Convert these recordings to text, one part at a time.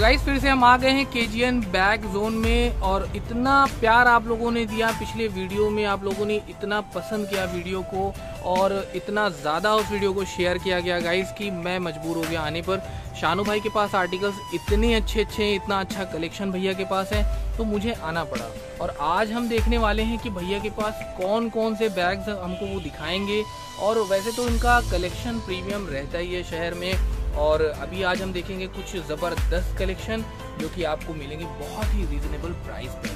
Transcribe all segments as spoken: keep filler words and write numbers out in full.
Guys फिर से हम आ गए हैं केजीएन बैग जोन में और इतना प्यार आप लोगों ने दिया पिछले वीडियो में, आप लोगों ने इतना पसंद किया वीडियो को और इतना ज़्यादा उस वीडियो को शेयर किया गया गाइस कि मैं मजबूर हो गया आने पर। शानू भाई के पास आर्टिकल्स इतने अच्छे अच्छे हैं, इतना अच्छा कलेक्शन भैया के पास है तो मुझे आना पड़ा। और आज हम देखने वाले हैं कि भैया के पास कौन कौन से बैग्स हमको वो दिखाएंगे। और वैसे तो इनका कलेक्शन प्रीमियम रहता ही है शहर में, और अभी आज हम देखेंगे कुछ ज़बरदस्त कलेक्शन जो कि आपको मिलेंगे बहुत ही रीजनेबल प्राइस पे।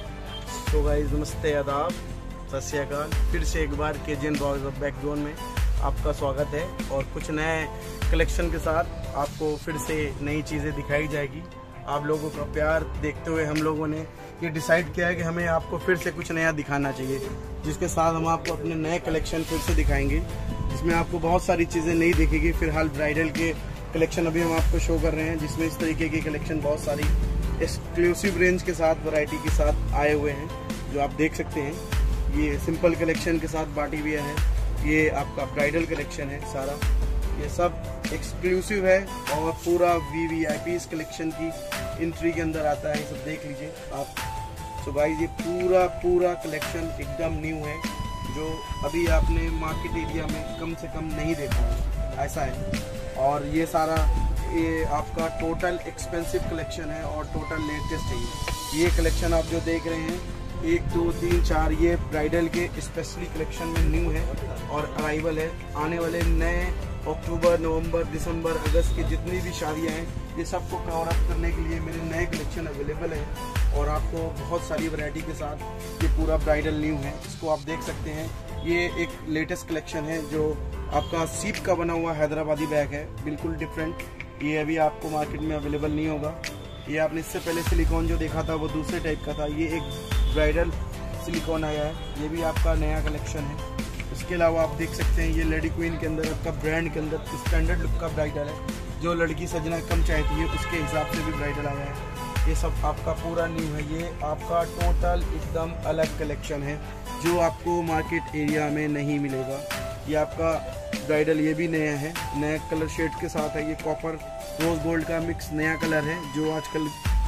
तो गाइस नमस्ते, आदाब, सत श्री अकाल। फिर से एक बार केजीएन बैग जोन में आपका स्वागत है और कुछ नए कलेक्शन के साथ आपको फिर से नई चीज़ें दिखाई जाएगी। आप लोगों का प्यार देखते हुए हम लोगों ने ये डिसाइड किया है कि हमें आपको फिर से कुछ नया दिखाना चाहिए, जिसके साथ हम आपको अपने नए कलेक्शन फिर से दिखाएंगे, जिसमें आपको बहुत सारी चीज़ें नहीं दिखेगी। फिलहाल ब्राइडल के कलेक्शन अभी हम आपको शो कर रहे हैं, जिसमें इस तरीके की कलेक्शन बहुत सारी एक्सक्लूसिव रेंज के साथ, वैरायटी के साथ आए हुए हैं, जो आप देख सकते हैं। ये सिंपल कलेक्शन के साथ पार्टी वियर है, ये आपका ब्राइडल कलेक्शन है सारा, ये सब एक्सक्लूसिव है और पूरा वी वी आई पी इस कलेक्शन की एंट्री के अंदर आता है। ये सब देख लीजिए आप। सो गाइस ये पूरा पूरा कलेक्शन एकदम न्यू है, जो अभी आपने मार्केट एरिया में कम से कम नहीं देखा है, ऐसा है। और ये सारा ये आपका टोटल एक्सपेंसिव कलेक्शन है और टोटल लेटेस्ट है। ये कलेक्शन आप जो देख रहे हैं एक दो तीन चार, ये ब्राइडल के स्पेशली कलेक्शन में न्यू है और अराइवल है। आने वाले नए अक्टूबर, नवंबर, दिसंबर, अगस्त की जितनी भी शादियां हैं, ये सबको कवर अप करने के लिए मेरे नए कलेक्शन अवेलेबल है और आपको बहुत सारी वैरायटी के साथ ये पूरा ब्राइडल न्यू है। इसको आप देख सकते हैं, ये एक लेटेस्ट कलेक्शन है जो आपका सीप का बना हुआ हैदराबादी बैग है, बिल्कुल डिफरेंट। ये अभी आपको मार्केट में अवेलेबल नहीं होगा। ये आपने इससे पहले सिलिकॉन जो देखा था वो दूसरे टाइप का था, ये एक ब्राइडल सिलिकॉन आया है, ये भी आपका नया कलेक्शन है। इसके अलावा आप देख सकते हैं ये लेडी क्वीन के अंदर आपका ब्रांड के अंदर स्टैंडर्ड लुक का ब्राइडल है, जो लड़की सजना कम चाहती है उसके हिसाब से भी ब्राइडल आया है। ये सब आपका पूरा न्यू है, ये आपका टोटल एकदम अलग कलेक्शन है जो आपको मार्केट एरिया में नहीं मिलेगा। ये आपका ब्राइडल ये भी नया है, नया कलर शेड के साथ है। ये कॉपर रोज गोल्ड का मिक्स नया कलर है जो आजकल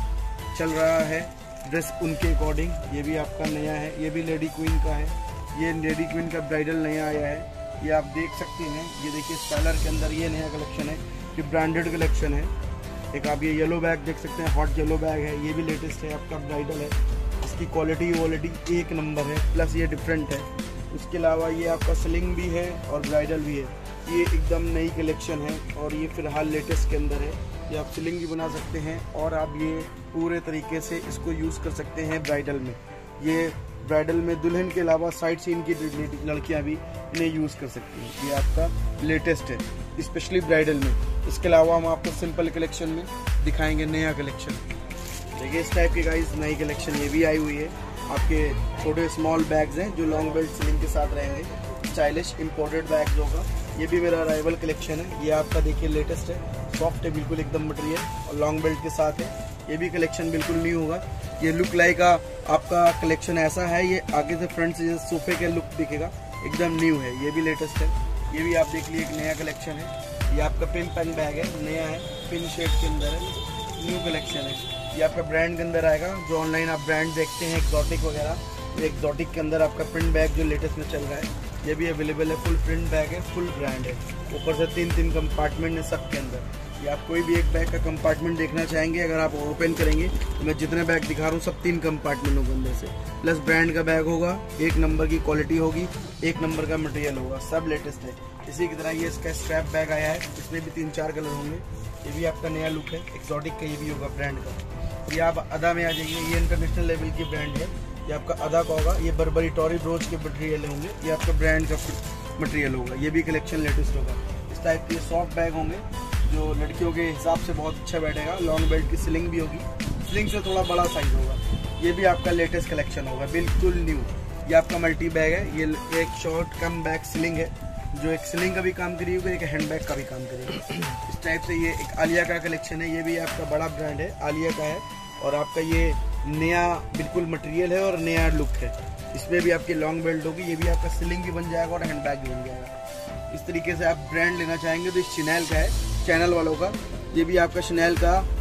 चल रहा है ड्रेस उनके अकॉर्डिंग। ये भी आपका नया है, ये भी लेडी क्वीन का है, ये लेडी क्वीन का ब्राइडल नया आया है। ये आप देख सकते हैं, ये देखिए स्टाइलर के अंदर ये नया कलेक्शन है, ये ब्रांडेड कलेक्शन है। एक आप ये येलो बैग देख सकते हैं, हॉट येलो बैग है, ये भी लेटेस्ट है, आपका ब्राइडल है। इसकी क्वालिटी क्वालिटी एक नंबर है, प्लस ये डिफरेंट है। उसके अलावा ये आपका स्लिंग भी है और ब्राइडल भी है, ये एकदम नई कलेक्शन है और ये फिलहाल लेटेस्ट के अंदर है। ये आप स्लिंग भी बना सकते हैं और आप ये पूरे तरीके से इसको यूज़ कर सकते हैं ब्राइडल में। ये ब्राइडल में दुल्हन के अलावा साइड सीन की लड़कियां भी इन्हें यूज़ कर सकती हैं। ये आपका लेटेस्ट है स्पेशली ब्राइडल में। इसके अलावा हम आपको सिंपल कलेक्शन में दिखाएंगे नया कलेक्शन। देखिए इस टाइप की गाइस नई कलेक्शन ये भी आई हुई है। आपके छोटे स्मॉल बैग्स हैं जो लॉन्ग बेल्ट स्लिंग के साथ रहेंगे, स्टाइलिश इंपोर्टेड बैग्स होगा। ये भी मेरा अराइवल कलेक्शन है, ये आपका देखिए लेटेस्ट है, सॉफ्ट है बिल्कुल एकदम मटेरियल और लॉन्ग बेल्ट के साथ है। ये भी कलेक्शन बिल्कुल न्यू होगा। ये लुक लाइक का आपका कलेक्शन ऐसा है, ये आगे से फ्रंट से सोफे के लुक दिखेगा, एकदम न्यू है। ये भी लेटेस्ट है, ये भी आप देख लीजिए एक नया कलेक्शन है। ये आपका पिन पेन बैग है, नया है, पिन शेड के अंदर है, न्यू कलेक्शन है। ये आपका ब्रांड के अंदर आएगा, जो ऑनलाइन आप ब्रांड देखते हैं एक्सोटिक वगैरह, ये एक्सोटिक के अंदर आपका प्रिंट बैग जो लेटेस्ट में चल रहा है, ये भी अवेलेबल है। फुल प्रिंट बैग है, फुल ब्रांड है, ऊपर से तीन तीन कंपार्टमेंट है सबके अंदर। ये आप कोई भी एक बैग का कंपार्टमेंट देखना चाहेंगे, अगर आप ओपन करेंगे तो मैं जितने बैग दिखा रहा हूँ सब तीन कंपार्टमेंट होंगे अंदर से, प्लस ब्रांड का बैग होगा, एक नंबर की क्वालिटी होगी, एक नंबर का मटेरियल होगा, सब लेटेस्ट है। इसी की तरह ये इसका स्ट्रैप बैग आया है, इसमें भी तीन चार कलर होंगे। ये भी आपका नया लुक है, एक्सोटिक का ये भी होगा ब्रांड का। ये आप अदा में आ जाइए, ये इंटरनेशनल लेवल की ब्रांड है, ये आपका अदा का होगा। ये बर्बरी टॉरी ब्रोच के मटेरियल होंगे, ये आपका ब्रांड का मटेरियल होगा। ये भी कलेक्शन लेटेस्ट होगा। इस टाइप के सॉफ्ट बैग होंगे जो लड़कियों के हिसाब से बहुत अच्छा बैठेगा। लॉन्ग बेल्ट की स्लिंग भी होगी, स्लिंग से थोड़ा बड़ा साइज होगा। ये भी आपका लेटेस्ट कलेक्शन होगा, बिल्कुल न्यू। ये आपका मल्टी बैग है, ये एक शॉर्ट कम बैग स्लिंग है, जो एक स्लिंग का भी काम करेगी, एक हैंड बैग का भी काम करेगी। इस टाइप से ये एक आलिया का कलेक्शन है, ये भी आपका बड़ा ब्रांड है, आलिया का है और आपका ये नया बिल्कुल मटेरियल है और नया लुक है। इसमें भी आपकी लॉन्ग बेल्ट होगी, ये भी आपका स्लिंग भी बन जाएगा और हैंड बैग भी बन जाएगा। इस तरीके से आप ब्रांड लेना चाहेंगे तो इस शनेल का है, चैनल वालों का। ये भी आपका शनेल का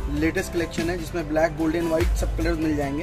लेटेस्ट कलेक्शन है जिसमें ब्लैक, गोल्डन, व्हाइट सब कलर्स मिल जाएंगे।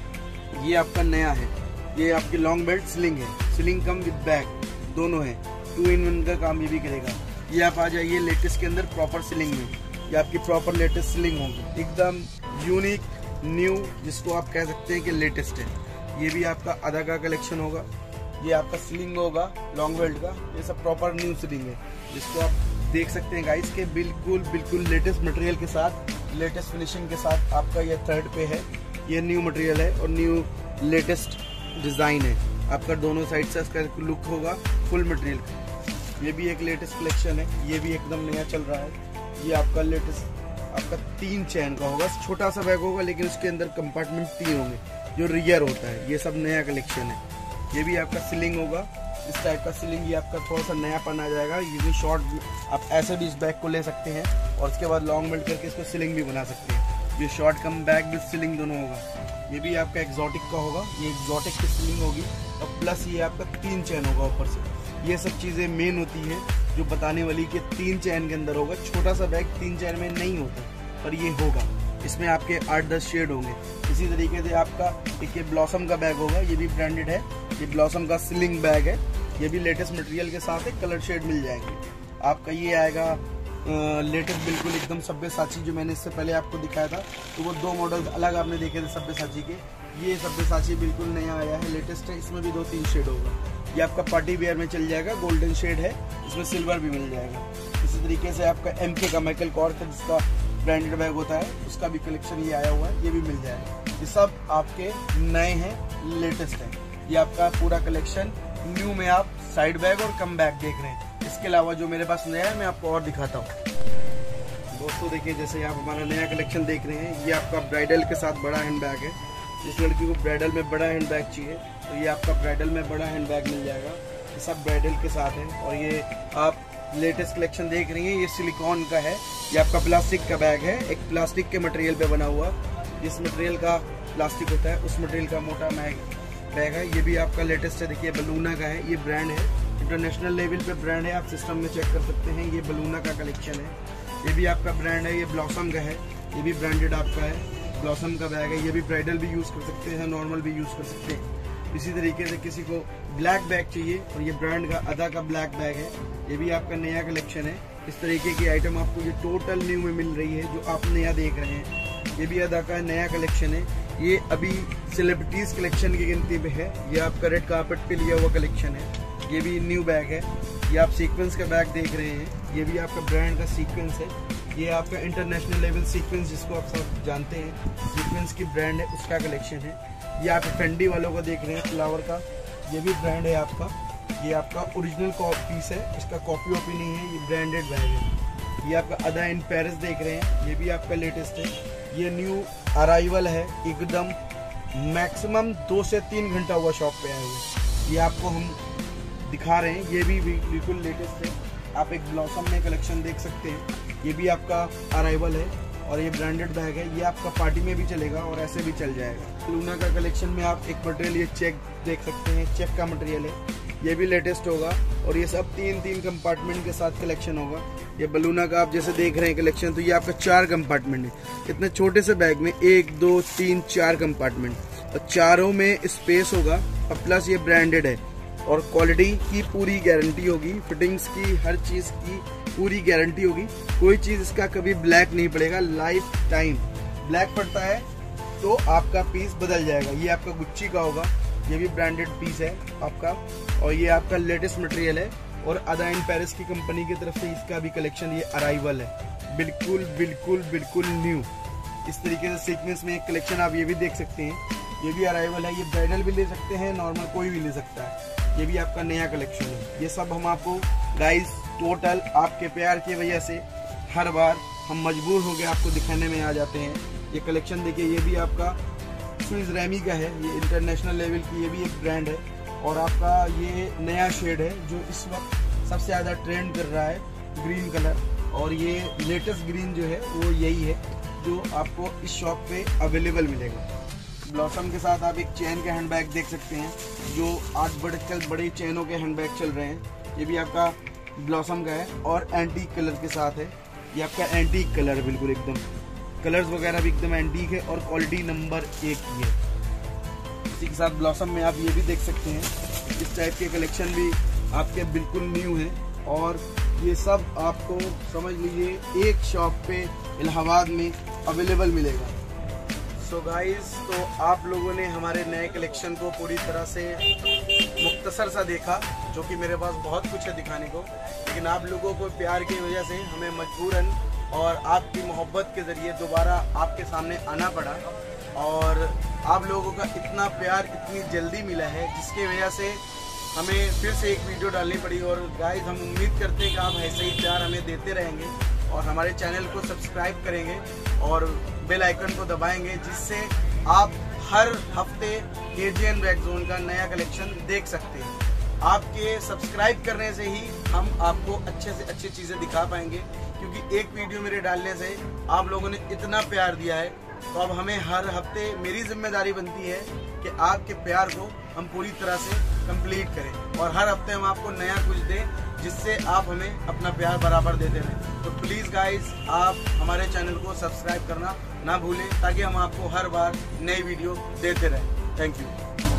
ये आपका नया है, ये आपकी लॉन्ग बेल्ट स्लिंग है, स्लिंग कम विद बैग दोनों है, टू इन वन का काम ये भी करेगा। ये आप आ जाइए लेटेस्ट के अंदर प्रॉपर स्लिंग में, ये आपकी प्रॉपर लेटेस्ट स्लिंग होगी, एकदम यूनिक न्यू, जिसको आप कह सकते हैं कि लेटेस्ट है। ये भी आपका आधा का कलेक्शन होगा। ये आपका स्लिंग होगा लॉन्ग बेल्ट का, ये सब प्रॉपर न्यू स्लिंग है, जिसको आप देख सकते हैं गाइस के बिल्कुल बिल्कुल लेटेस्ट मटेरियल के साथ, लेटेस्ट फिनिशिंग के साथ आपका ये थर्ड पे है। ये न्यू मटेरियल है और न्यू लेटेस्ट डिजाइन है आपका, दोनों साइड से इसका लुक होगा फुल मटेरियल का। ये भी एक लेटेस्ट कलेक्शन है, ये भी एकदम नया चल रहा है। ये आपका लेटेस्ट आपका तीन चैन का होगा, छोटा सा बैग होगा लेकिन उसके अंदर कंपार्टमेंट तीन होंगे जो रियर होता है। ये सब नया कलेक्शन है। ये भी आपका सीलिंग होगा, इस टाइप का सीलिंग, ये आपका थोड़ा सा नयापन आ जाएगा। ये भी शॉर्ट आप ऐसे भी इस बैग को ले सकते हैं और उसके बाद लॉन्ग बेल्ट करके इसको सीलिंग भी बना सकते हैं। ये short cum bag with sling दोनों होगा। ये भी आपका एक्सोटिक का होगा, ये एक्सोटिक की सीलिंग होगी और प्लस ये आपका तीन चैन होगा ऊपर से। ये सब चीज़ें मेन होती हैं जो बताने वाली कि तीन चैन के अंदर होगा। छोटा सा बैग तीन चैन में नहीं होता पर ये होगा, इसमें आपके आठ दस शेड होंगे। इसी तरीके से आपका एक ये ब्लॉसम का बैग होगा, ये भी ब्रांडेड है, ये ब्लॉसम का स्लिंग बैग है। ये भी लेटेस्ट मटेरियल के साथ है, कलर शेड मिल जाएंगे आपका। ये आएगा लेटेस्ट बिल्कुल एकदम सब्यसाची, जो मैंने इससे पहले आपको दिखाया था तो वो दो मॉडल अलग आपने देखे थे सब्यसाची के। ये सब्यसाची बिल्कुल नया आया है, लेटेस्ट है, इसमें भी दो तीन शेड होगा। ये आपका पार्टी वेयर में चल जाएगा, गोल्डन शेड है, इसमें सिल्वर भी मिल जाएगा। इसी तरीके से आपका एम के का माइकल कॉर्स का जिसका ब्रांडेड बैग होता है उसका भी कलेक्शन ये आया हुआ है, ये भी मिल जाएगा। ये सब आपके नए हैं, लेटेस्ट है। ये आपका पूरा कलेक्शन न्यू में आप साइड बैग और कम बैग देख रहे हैं। इसके अलावा जो मेरे पास नया है मैं आपको और दिखाता हूँ। दोस्तों देखिए, जैसे आप हमारा नया कलेक्शन देख रहे हैं, ये आपका ब्राइडल के साथ बड़ा हैंड बैग है। जिस लड़की को ब्राइडल में बड़ा हैंड बैग चाहिए तो ये आपका ब्राइडल में बड़ा हैंड बैग मिल जाएगा। ये सब ब्राइडल के साथ है और ये आप लेटेस्ट कलेक्शन देख रही हैं, ये सिलिकॉन का है। ये आपका प्लास्टिक का बैग है, एक प्लास्टिक के मटेरियल पे बना हुआ, जिस मटेरियल का प्लास्टिक होता है उस मटेरियल का मोटा बैग है। ये भी आपका लेटेस्ट है, देखिए बलूना का है, ये ब्रांड है, इंटरनेशनल लेवल पे ब्रांड है, आप सिस्टम में चेक कर सकते हैं। ये बलूना का कलेक्शन है, ये भी आपका ब्रांड है। ये ब्लॉसम का है, ये भी ब्रांडेड आपका है, ब्लॉसम का बैग है। ये भी ब्राइडल भी यूज कर सकते हैं, नॉर्मल भी यूज कर सकते हैं। इसी तरीके से किसी को ब्लैक बैग चाहिए और ये ब्रांड का अदा का ब्लैक बैग है, ये भी आपका नया कलेक्शन है। इस तरीके की आइटम आपको ये टोटल न्यू में मिल रही है जो आप नया देख रहे हैं। ये भी अदा का नया कलेक्शन है, ये अभी सेलिब्रिटीज कलेक्शन की गिनती पे है। ये आपका रेड कार्पेट पे लिया हुआ कलेक्शन है, ये भी न्यू बैग है। ये आप सीक्वेंस का बैग देख रहे हैं, ये भी आपका ब्रांड का सीक्वेंस है। ये आपका इंटरनेशनल लेवल सीक्वेंस जिसको आप सब जानते हैं, सीक्वेंस की ब्रांड है, उसका कलेक्शन है। ये आप फेंडी वालों का देख रहे हैं, फ्लावर का, ये भी ब्रांड है आपका। ये आपका ओरिजिनल पीस है, इसका कॉपी वॉपी नहीं है, ये ब्रांडेड बैग है। ये आपका अदा इन पेरिस देख रहे हैं, ये भी आपका लेटेस्ट है। ये न्यू अराइवल है, एकदम मैक्सिमम दो से तीन घंटा हुआ शॉप पे आए हुए। ये आपको हम दिखा रहे हैं, ये भी बिल्कुल लेटेस्ट है। आप एक ब्लॉसम में कलेक्शन देख सकते हैं, ये भी आपका अराइवल है और ये ब्रांडेड बैग है। ये आपका पार्टी में भी चलेगा और ऐसे भी चल जाएगा। लूना का कलेक्शन में आप एक मटेरियल ये चेक देख सकते हैं, चेक का मटेरियल है, ये भी लेटेस्ट होगा और ये सब तीन तीन कंपार्टमेंट के साथ कलेक्शन होगा। ये बलूना का आप जैसे देख रहे हैं कलेक्शन, तो ये आपका चार कंपार्टमेंट है। इतने छोटे से बैग में एक दो तीन चार कंपार्टमेंट और चारों में स्पेस होगा और प्लस ये ब्रांडेड है और क्वालिटी की पूरी गारंटी होगी, फिटिंग्स की हर चीज की पूरी गारंटी होगी। कोई चीज इसका कभी ब्लैक नहीं पड़ेगा, लाइफ टाइम। ब्लैक पड़ता है तो आपका पीस बदल जाएगा। ये आपका गुच्ची का होगा, ये भी ब्रांडेड पीस है आपका और ये आपका लेटेस्ट मटेरियल है और अदा इन पेरिस की कंपनी की तरफ से इसका भी कलेक्शन ये अराइवल है, बिल्कुल बिल्कुल बिल्कुल न्यू। इस तरीके से सीक्वेंस में एक कलेक्शन आप ये भी देख सकते हैं, ये भी अराइवल है। ये ब्राइडल भी ले सकते हैं, नॉर्मल कोई भी ले सकता है। ये भी आपका नया कलेक्शन है। ये सब हम आपको गाइस टोटल आपके प्यार की वजह से हर बार हम मजबूर हो गए आपको दिखाने में आ जाते हैं। ये कलेक्शन देखिए, ये भी आपका स्विस रैमी का है, ये इंटरनेशनल लेवल की ये भी एक ब्रांड है और आपका ये नया शेड है जो इस वक्त सबसे ज़्यादा ट्रेंड कर रहा है, ग्रीन कलर। और ये लेटेस्ट ग्रीन जो है वो यही है जो आपको इस शॉप पे अवेलेबल मिलेगा। ब्लॉसम के साथ आप एक चैन के हैंडबैग देख सकते हैं जो आज बड़े बड़े चैनों के हैंडबैग चल रहे हैं। ये भी आपका ब्लॉसम का है और एंटीक कलर के साथ है। ये आपका एंटीक कलर है बिल्कुल एकदम, कलर्स वगैरह भी एकदम एंटीक है और क्वालिटी नंबर एक की है। इसी के साथ ब्लॉसम में आप ये भी देख सकते हैं, इस टाइप के कलेक्शन भी आपके बिल्कुल न्यू है और ये सब आपको समझ लीजिए एक शॉप पे इलाहाबाद में अवेलेबल मिलेगा। सो so गाइस, तो आप लोगों ने हमारे नए कलेक्शन को पूरी तरह से मुख्तसर सा देखा, जो कि मेरे पास बहुत कुछ है दिखाने को, लेकिन आप लोगों को प्यार की वजह से हमें मजबूरन और आपकी मोहब्बत के ज़रिए दोबारा आपके सामने आना पड़ा। और आप लोगों का इतना प्यार इतनी जल्दी मिला है जिसकी वजह से हमें फिर से एक वीडियो डालनी पड़ी। और गाइस, हम उम्मीद करते हैं कि आप ऐसे ही प्यार हमें देते रहेंगे और हमारे चैनल को सब्सक्राइब करेंगे और बेल आइकन को दबाएंगे, जिससे आप हर हफ्ते केजीएन बैग जोन का नया कलेक्शन देख सकते हैं। आपके सब्सक्राइब करने से ही हम आपको अच्छे से अच्छी चीज़ें दिखा पाएंगे, क्योंकि एक वीडियो मेरे डालने से आप लोगों ने इतना प्यार दिया है। तो अब हमें हर हफ्ते मेरी जिम्मेदारी बनती है कि आपके प्यार को हम पूरी तरह से कंप्लीट करें और हर हफ्ते हम आपको नया कुछ दें, जिससे आप हमें अपना प्यार बराबर देते रहें। तो प्लीज़ गाइस, आप हमारे चैनल को सब्सक्राइब करना ना भूलें, ताकि हम आपको हर बार नई वीडियो देते रहें। Thank you.